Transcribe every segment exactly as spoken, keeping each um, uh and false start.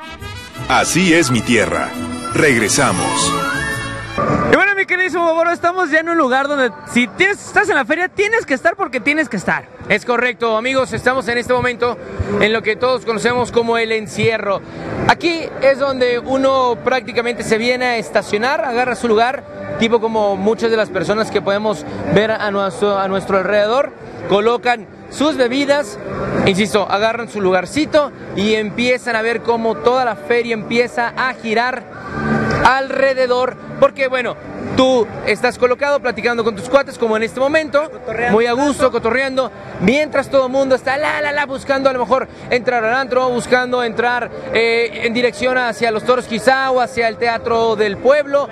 Así es mi tierra. Regresamos. Y bueno, mi queridísimo Boboro, estamos ya en un lugar donde si tienes, estás en la feria, tienes que estar porque tienes que estar. Es correcto, amigos, estamos en este momento en lo que todos conocemos como el encierro. Aquí es donde uno prácticamente se viene a estacionar, agarra su lugar, tipo como muchas de las personas que podemos ver a nuestro, a nuestro alrededor, colocan sus bebidas, insisto, agarran su lugarcito y empiezan a ver cómo toda la feria empieza a girar alrededor, porque bueno, tú estás colocado platicando con tus cuates como en este momento, muy a gusto, cotorreando, mientras todo el mundo está la la la buscando a lo mejor entrar al antro, buscando entrar eh, en dirección hacia los toros quizá, o hacia el teatro del pueblo,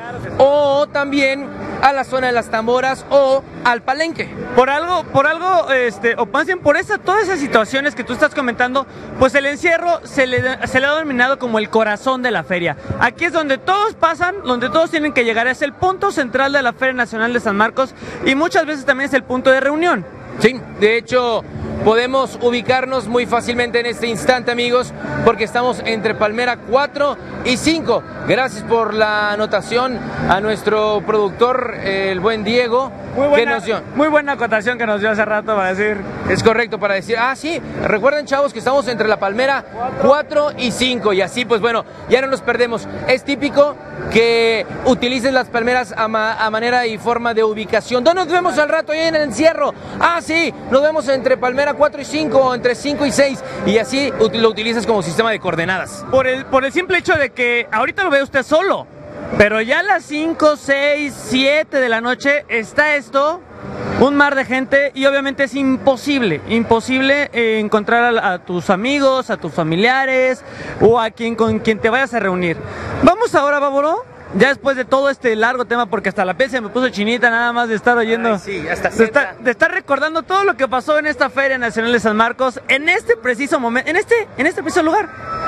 o también a la zona de las tamboras o al palenque. Por algo, por algo, este, o más bien por esa, todas esas situaciones que tú estás comentando, pues el encierro se le, se le ha denominado como el corazón de la feria. Aquí es donde todos pasan, donde todos tienen que llegar, es el punto central de la Feria Nacional de San Marcos y muchas veces también es el punto de reunión. Sí, de hecho podemos ubicarnos muy fácilmente en este instante, amigos, porque estamos entre Palmera cuatro y cinco. Gracias por la anotación a nuestro productor, el buen Diego. Muy buena, que nos dio. muy buena acotación que nos dio hace rato para decir. Es correcto, para decir, ah sí, recuerden chavos que estamos entre la Palmera cuatro y cinco y así pues bueno, ya no nos perdemos. Es típico que utilicen las palmeras a, ma a manera y forma de ubicación. ¿Dónde nos vemos al rato ahí en el encierro? Ah sí, nos vemos entre Palmera cuatro y cinco o entre cinco y seis y así lo utilizas como sistema de coordenadas. Por el, por el simple hecho de que ahorita lo ve usted solo, pero ya a las cinco, seis, siete de la noche está esto, un mar de gente y obviamente es imposible, imposible eh, encontrar a, a tus amigos, a tus familiares o a quien con quien te vayas a reunir. Vamos ahora, Bárbaro, ya después de todo este largo tema, porque hasta la piel se me puso chinita nada más de estar oyendo. Ay, sí, hasta de, estar, de estar recordando todo lo que pasó en esta Feria Nacional de San Marcos, en este preciso momento, en este, en este preciso lugar.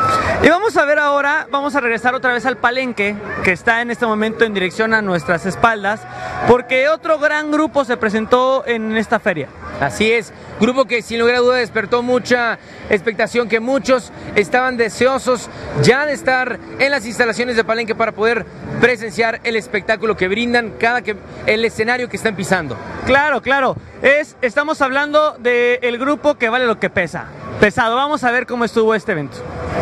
Y vamos a ver ahora, vamos a regresar otra vez al palenque, que está en este momento en dirección a nuestras espaldas, porque otro gran grupo se presentó en esta feria. Así es, grupo que sin lugar a duda despertó mucha expectación, que muchos estaban deseosos ya de estar en las instalaciones de palenque para poder presenciar el espectáculo que brindan cada que el escenario que están pisando. Claro, claro, es, estamos hablando del grupo que vale lo que pesa, pesado. Vamos a ver cómo estuvo este evento.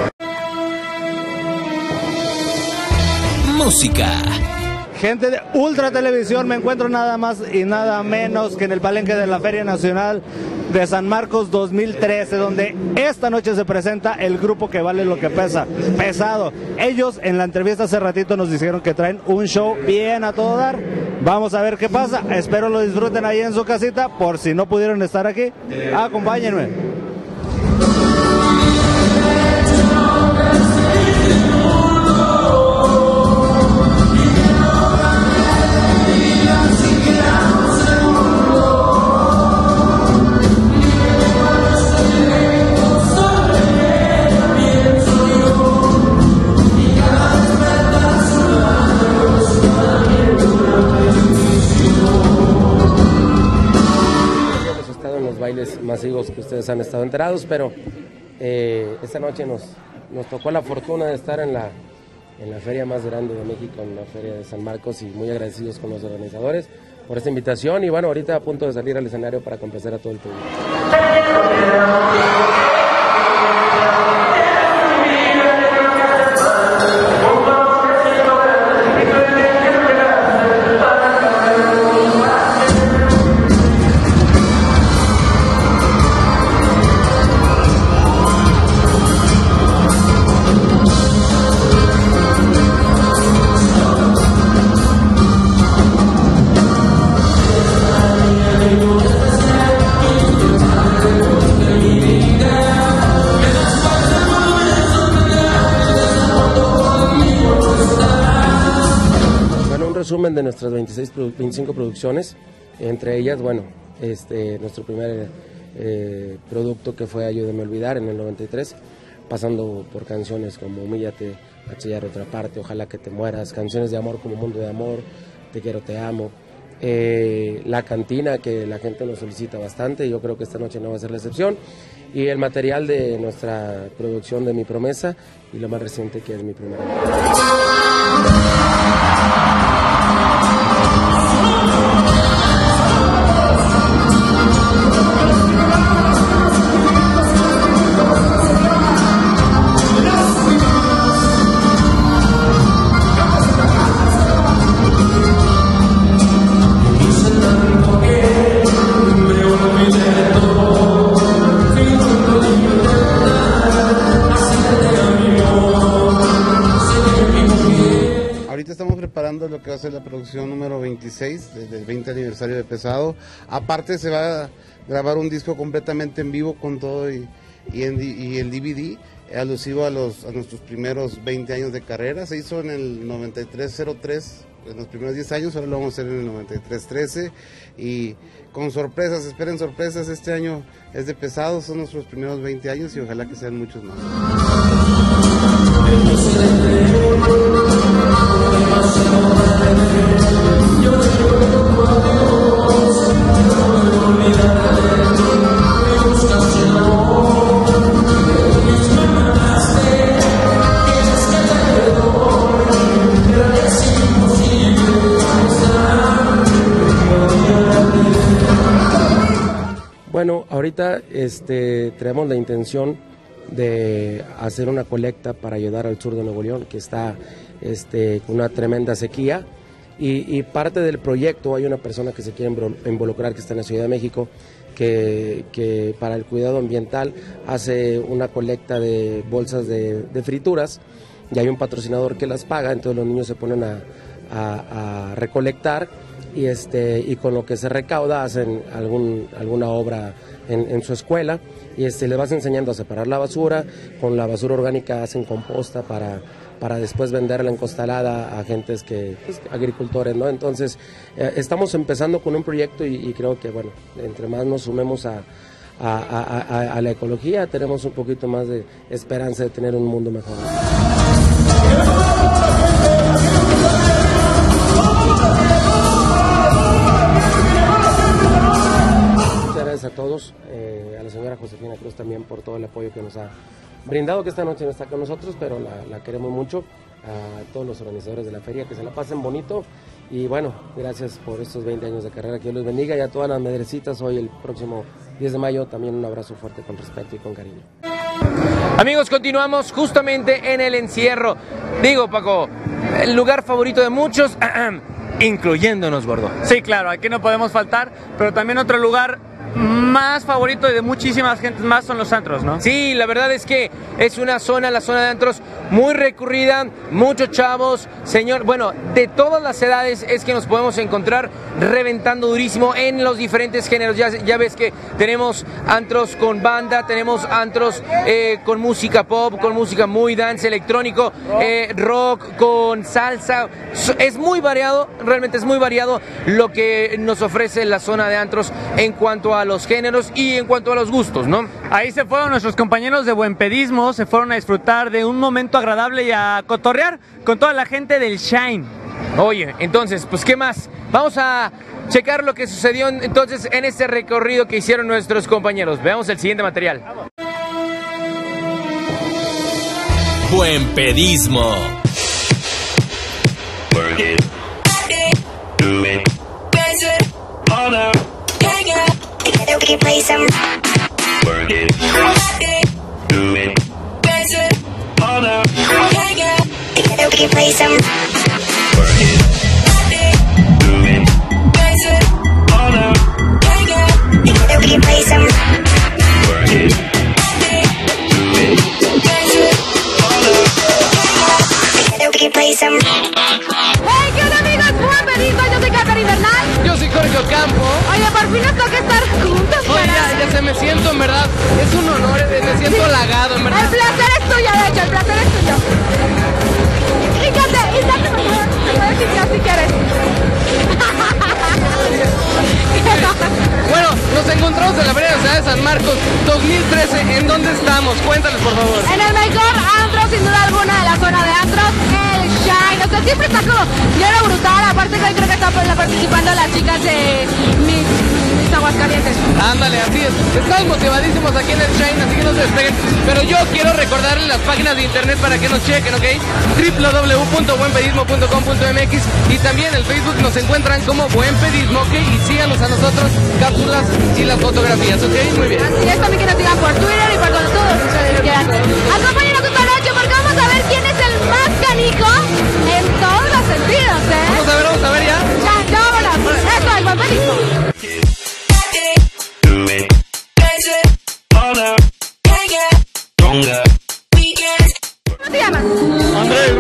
Música. Gente de Ultra Televisión, me encuentro nada más y nada menos que en el palenque de la Feria Nacional de San Marcos dos mil trece, donde esta noche se presenta el grupo que vale lo que pesa, pesado. Ellos en la entrevista hace ratito nos dijeron que traen un show bien a todo dar. Vamos a ver qué pasa, espero lo disfruten ahí en su casita, por si no pudieron estar aquí, acompáñenme. Bailes masivos que ustedes han estado enterados, pero eh, esta noche nos, nos tocó la fortuna de estar en la, en la feria más grande de México, en la feria de San Marcos, y muy agradecidos con los organizadores por esta invitación y bueno, ahorita a punto de salir al escenario para complacer a todo el público. Resumen de nuestras veintiséis, veinticinco producciones, entre ellas, bueno, este, nuestro primer eh, producto que fue Ayúdame a olvidar en el noventa y tres, pasando por canciones como Humíllate, A chillar otra parte, Ojalá que te mueras, canciones de amor como Mundo de amor, Te quiero, te amo, eh, la cantina, que la gente nos solicita bastante, yo creo que esta noche no va a ser la excepción, y el material de nuestra producción de Mi Promesa, y lo más reciente que es Mi Primera. Estamos preparando lo que va a ser la producción número veintiséis del veinte aniversario de Pesado. Aparte se va a grabar un disco completamente en vivo con todo y, y, en, y el D V D alusivo a, los, a nuestros primeros veinte años de carrera. Se hizo en el noventa y tres cero tres, en los primeros diez años, ahora lo vamos a hacer en el noventa y tres trece y con sorpresas, esperen sorpresas. Este año es de Pesado, son nuestros primeros veinte años y ojalá que sean muchos más. Bueno, ahorita este, tenemos la intención de hacer una colecta para ayudar al sur de Nuevo León, que está este, con una tremenda sequía, y, y parte del proyecto hay una persona que se quiere involucrar, que está en la Ciudad de México, que, que para el cuidado ambiental hace una colecta de bolsas de, de frituras, y hay un patrocinador que las paga, entonces los niños se ponen a, a, a recolectar, y este y con lo que se recauda hacen algún alguna obra en, en su escuela, y este les vas enseñando a separar la basura. Con la basura orgánica hacen composta para para después venderla en costalada a gentes que pues, agricultores, ¿no? Entonces eh, estamos empezando con un proyecto y, y creo que bueno, entre más nos sumemos a a, a, a a la ecología, tenemos un poquito más de esperanza de tener un mundo mejor. A todos, eh, a la señora Josefina Cruz también por todo el apoyo que nos ha brindado, que esta noche no está con nosotros, pero la, la queremos mucho, a todos los organizadores de la feria, que se la pasen bonito, y bueno, gracias por estos veinte años de carrera, que Dios los bendiga, y a todas las medrecitas hoy el próximo diez de mayo, también un abrazo fuerte con respeto y con cariño. Amigos, continuamos justamente en el encierro. Digo, Paco, el lugar favorito de muchos, incluyéndonos, Gordo. Sí, claro, aquí no podemos faltar, pero también otro lugar más favorito y de muchísimas gentes más son los antros, ¿no? Sí, la verdad es que es una zona, la zona de antros, muy recurrida, muchos chavos, señor, bueno, de todas las edades es que nos podemos encontrar reventando durísimo en los diferentes géneros. Ya, ya ves que tenemos antros con banda, tenemos antros eh, con música pop, con música muy dance, electrónico, eh, rock, con salsa. Es muy variado, realmente es muy variado lo que nos ofrece la zona de antros en cuanto a a los géneros y en cuanto a los gustos, ¿no? Ahí se fueron nuestros compañeros de Buen Pedismo, se fueron a disfrutar de un momento agradable y a cotorrear con toda la gente del Shine. Oye, entonces, pues ¿qué más? Vamos a checar lo que sucedió entonces en este recorrido que hicieron nuestros compañeros. Veamos el siguiente material. Buen Pedismo. We can play some. Work it. Do it. Dance it. All out. Together we can play some. Work it. Do it. Dance it. All out. Together we can play some. Work it. Do it. Dance it. All out. Together we can play some. Hey, ¿qué onda, amigos? Buen Pedismo, yo soy Catarina Bernal. Yo soy Jorge Ocampo. Oye, por fin nos toca estar juntos. Oye, ya, ya se me siento, en verdad, es un honor, me siento sí. halagado, en verdad. El placer es tuyo, de hecho, el placer es tuyo. Fíjate, y date mejor, te puedes quitar si quieres. Bueno, nos encontramos en la Feria Nacional de San Marcos dos mil trece. ¿En dónde estamos? Cuéntales, por favor. En el mejor antro, sin duda alguna, de la zona de antros, el Shine. o sea, siempre está como lleno brutal. Aparte que hoy creo que están participando las chicas de Miss, Miss Aguascalientes. Ándale, así es. Estamos motivadísimos aquí en el Shine, así que no se despeguen. Pero yo quiero recordarles las páginas de internet para que nos chequen, ¿ok? doble u doble u doble u punto buen pedismo punto com punto m x y también en Facebook nos encuentran como Buen Pedismo, ¿ok? Y síganos a nosotros, cápsulas y las fotografías, ¿ok? Muy bien. Así es, también que nos sigan por Twitter y por todo lo que ustedes quieran. Acompáñenos esta noche porque vamos a ver quién es el más canijo en todos los sentidos, ¿eh? Vamos a ver, vamos a ver ya. Ya, ya, vámonos. Esto es Buen Pedismo. ¿Cómo te llamas? Andrés,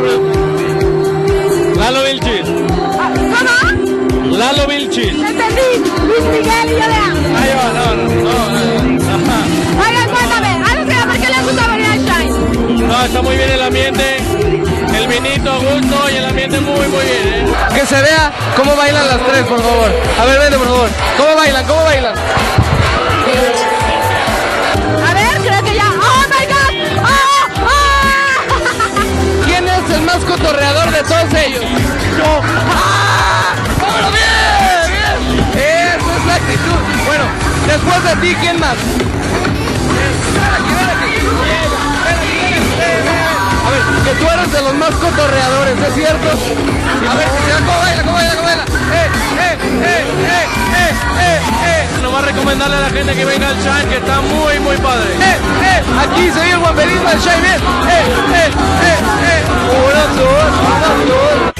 Lalo Vilchis. Ah, ¿Cómo? Lalo Vilchis. Entendí. Luis Miguel y yo de A. Ay, no, no, no, no. Ajá. Oigan, cuéntame, algo que por qué les gusta venir al Shine. No, está muy bien el ambiente, el vinito a gusto y el ambiente muy, muy bien, ¿eh? Que se vea cómo bailan las tres, por favor. A ver, vente, por favor. ¿Cómo bailan? ¿Cómo bailan? A ver, creo que ya. ¡Oh, my God! ¡Oh, oh! ¿Quién es el más cotorreador de todos ellos? Yo. ¡Ah! ¡Vámonos! ¡Bien! ¡Bien! Eso es la actitud. Bueno, después de ti, ¿quién más? Ven aquí, ven aquí. Ven aquí, ven aquí, ven, ven. A ver, que tú eres de los más cotorreadores, ¿es cierto? A ver, ¿cómo baila? ¿Cómo baila? ¿Cómo baila? ¡Eh, eh, eh, eh, eh, eh, eh! Nomás recomendarle a la gente que venga al Shine, que está muy, muy padre. ¡Eh, eh! Aquí se vio el Buen Pedismo del Shine, bien. ¡Eh, eh, eh, eh! ¡Una, dos, una, dos!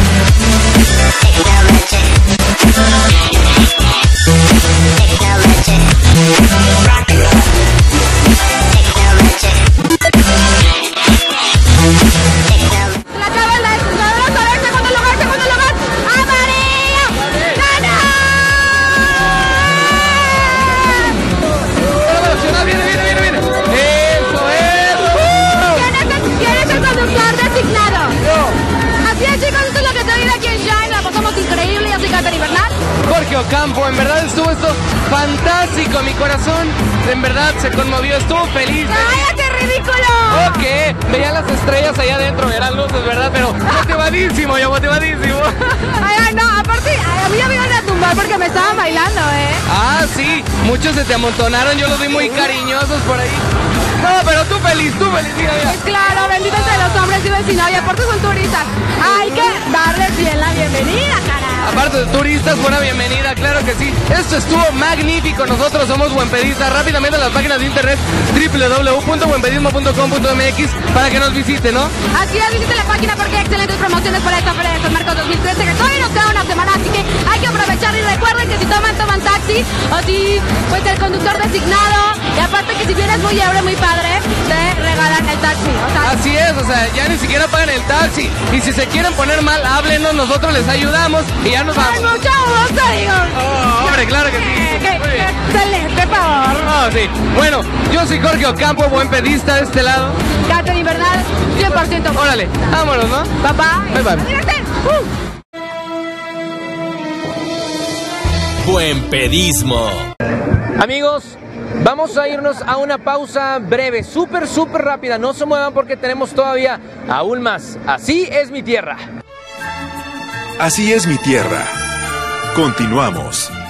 La tabla es vamos a ver, segundo lugar, segundo lugar. ¡Amarillo! ¡Gana! Nacional, viene, viene, viene, viene. Eso, eso. ¿Quién es el, quién es el conductor designado? Yo. Así es, chicos, esto es lo que te digo aquí en Shine. La pasamos increíble. Yo soy Catherine Bernal. Jorge Ocampo, en verdad estuvo esto fantástico. Mi corazón, en verdad, se conmovió. Estuvo feliz. ¡Cállate, ridículo! Ok, veía las estrellas allá adentro, eran luces, ¿verdad? Pero motivadísimo, yo motivadísimo. Ay, ay, no, aparte, a mí ya me iban a tumbar porque me estaban bailando, ¿eh? Ah, sí, muchos se te amontonaron, yo los vi muy cariñosos por ahí. No, pero tú feliz, tú feliz, mira, mira. Pues claro, bendito entre los hombres viven sin novia, aparte son turistas. Hay que darles bien la bienvenida, carajo. Aparte de turistas, buena bienvenida, claro que sí. Esto estuvo magnífico, nosotros somos Buenpedistas. Rápidamente las páginas de internet doble u doble u doble u punto buen pedismo punto com punto m x para que nos visiten, ¿no? Así es, visite la página porque hay excelentes promociones para esta Feria de San Marcos dos mil trece, que todavía nos queda una semana, así que hay que aprovechar y recuerden que si toman, toman taxi, o si, pues el conductor designado, y aparte que si vienes muy ebrio, muy padre, te regalan el taxi, o sea... Así es, o sea, ya ni siquiera pagan el taxi, y si se quieren poner mal, háblenos, nosotros les ayudamos, y ya nos vamos. ¡Ay, mucho gusto, digo! Oh, hombre, claro que sí. ¡Qué, Muy bien. qué excelente, por favor! Oh, sí. Bueno, yo soy Jorge Ocampo, buen pedista de este lado. Catherine Bernal, cien por ciento. Órale, vámonos, ¿no? Papá. Bye, bye. Adiós. Uh. Buen Pedismo. Amigos, vamos a irnos a una pausa breve, súper, súper rápida. No se muevan porque tenemos todavía aún más. Así es mi tierra. Así es mi tierra. Continuamos.